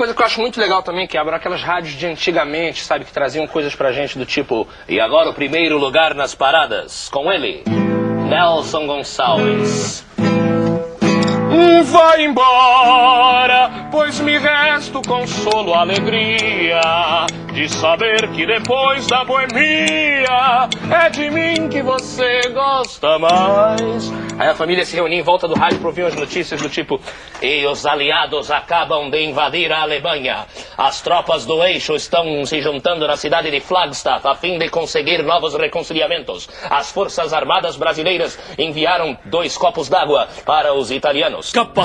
coisa que eu acho muito legal também, que abram aquelas rádios de antigamente, sabe, que traziam coisas pra gente do tipo... E agora o primeiro lugar nas paradas, com ele, Nelson Gonçalves. Vai embora, pois me resta o consolo, a alegria de saber que depois da boemia é de mim que você gosta mais. Aí a família se reunia em volta do rádio para ouvir as notícias do tipo: e os aliados acabam de invadir a Alemanha. As tropas do eixo estão se juntando na cidade de Flagstaff a fim de conseguir novos reconciliamentos. As forças armadas brasileiras enviaram 2 copos d'água para os italianos.